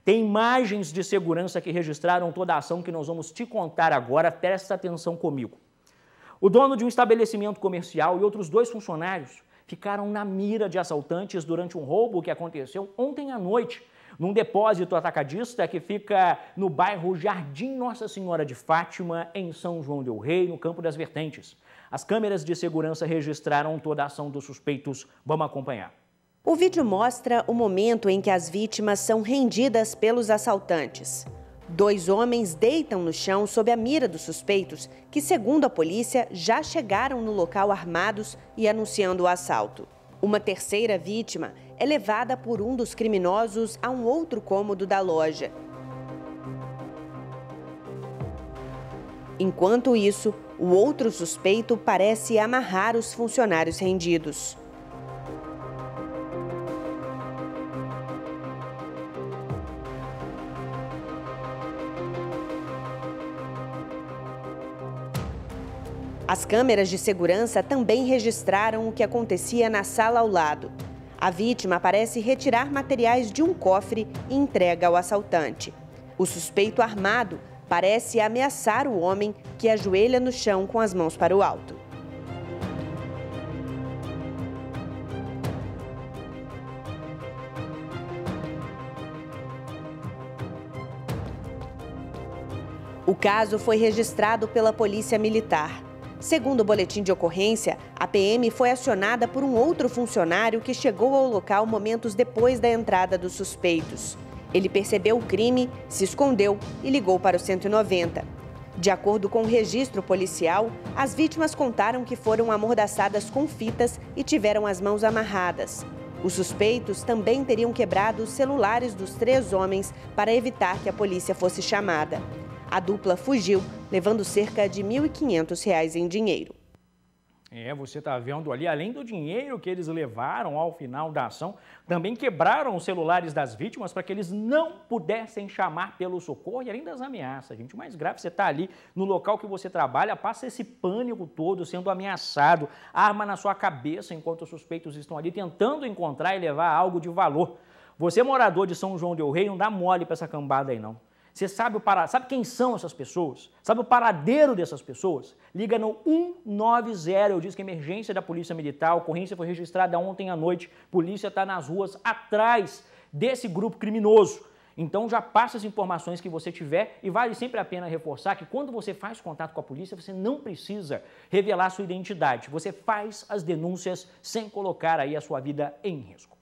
Tem imagens de segurança que registraram toda a ação que nós vamos te contar agora, presta atenção comigo. O dono de um estabelecimento comercial e outros 2 funcionários ficaram na mira de assaltantes durante um roubo que aconteceu ontem à noite, num depósito atacadista que fica no bairro Jardim Nossa Senhora de Fátima, em São João del Rei, no Campo das Vertentes. As câmeras de segurança registraram toda a ação dos suspeitos. Vamos acompanhar. O vídeo mostra o momento em que as vítimas são rendidas pelos assaltantes. 2 homens deitam no chão sob a mira dos suspeitos, que, segundo a polícia, já chegaram no local armados e anunciando o assalto. Uma terceira vítima é levada por um dos criminosos a um outro cômodo da loja. Enquanto isso, o outro suspeito parece amarrar os funcionários rendidos. As câmeras de segurança também registraram o que acontecia na sala ao lado. A vítima parece retirar materiais de um cofre e entrega ao assaltante. O suspeito armado parece ameaçar o homem, que ajoelha no chão com as mãos para o alto. O caso foi registrado pela Polícia Militar. Segundo o boletim de ocorrência, a PM foi acionada por um outro funcionário que chegou ao local momentos depois da entrada dos suspeitos. Ele percebeu o crime, se escondeu e ligou para o 190. De acordo com o registro policial, as vítimas contaram que foram amordaçadas com fitas e tiveram as mãos amarradas. Os suspeitos também teriam quebrado os celulares dos 3 homens para evitar que a polícia fosse chamada. A dupla fugiu, levando cerca de R$ 1.500 em dinheiro. Você está vendo ali, além do dinheiro que eles levaram ao final da ação, também quebraram os celulares das vítimas para que eles não pudessem chamar pelo socorro e além das ameaças, gente. O mais grave, você está ali no local que você trabalha, passa esse pânico todo, sendo ameaçado, arma na sua cabeça enquanto os suspeitos estão ali tentando encontrar e levar algo de valor. Você, morador de São João del Rei, não dá mole para essa cambada aí, não. Você sabe quem são essas pessoas? Sabe o paradeiro dessas pessoas? Liga no 190, eu disse que emergência da Polícia Militar, a ocorrência foi registrada ontem à noite, polícia está nas ruas atrás desse grupo criminoso. Então já passa as informações que você tiver e vale sempre a pena reforçar que quando você faz contato com a polícia, você não precisa revelar sua identidade, você faz as denúncias sem colocar aí a sua vida em risco.